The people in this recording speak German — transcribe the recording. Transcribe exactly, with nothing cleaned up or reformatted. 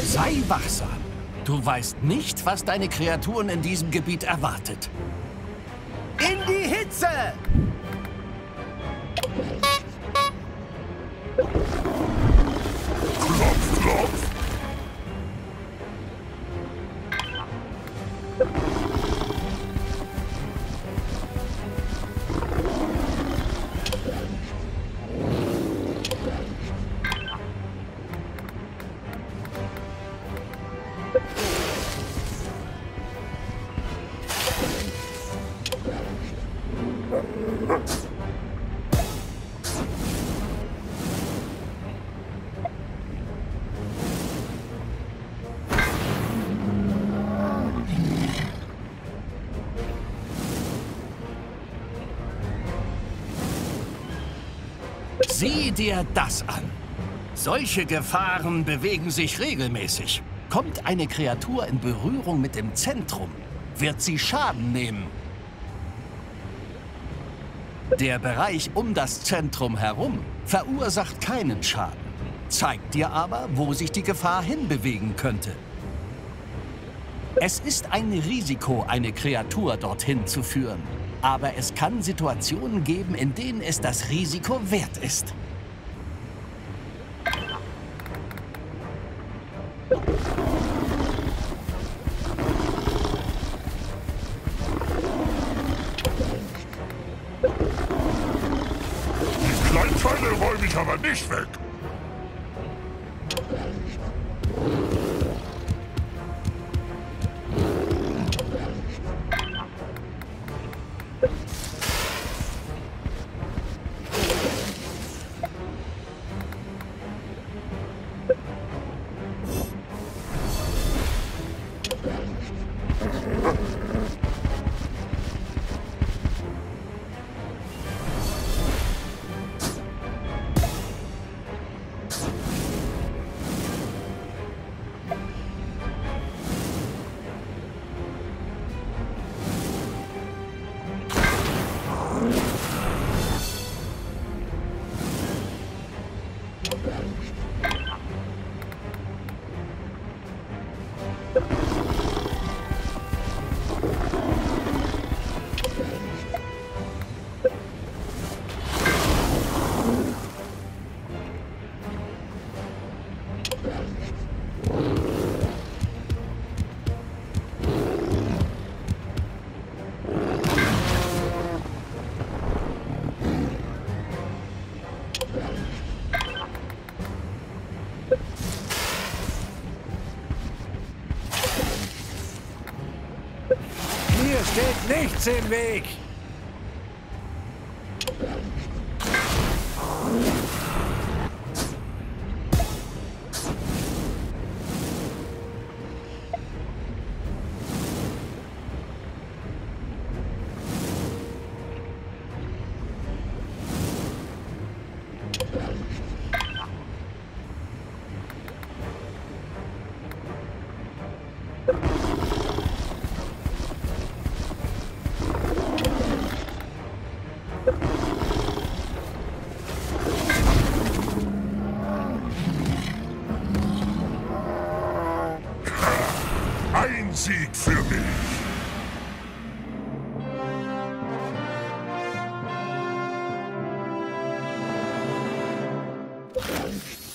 Sei wachsam. Du weißt nicht, was deine Kreaturen in diesem Gebiet erwartet. In die Hitze! Klopf, klopf! Sieh dir das an. Solche Gefahren bewegen sich regelmäßig. Kommt eine Kreatur in Berührung mit dem Zentrum, wird sie Schaden nehmen. Der Bereich um das Zentrum herum verursacht keinen Schaden, zeigt dir aber, wo sich die Gefahr hinbewegen könnte. Es ist ein Risiko, eine Kreatur dorthin zu führen. Aber es kann Situationen geben, in denen es das Risiko wert ist. Die Kleinteile räume ich aber nicht weg. Mir steht nichts im Weg. Ein Sieg für mich.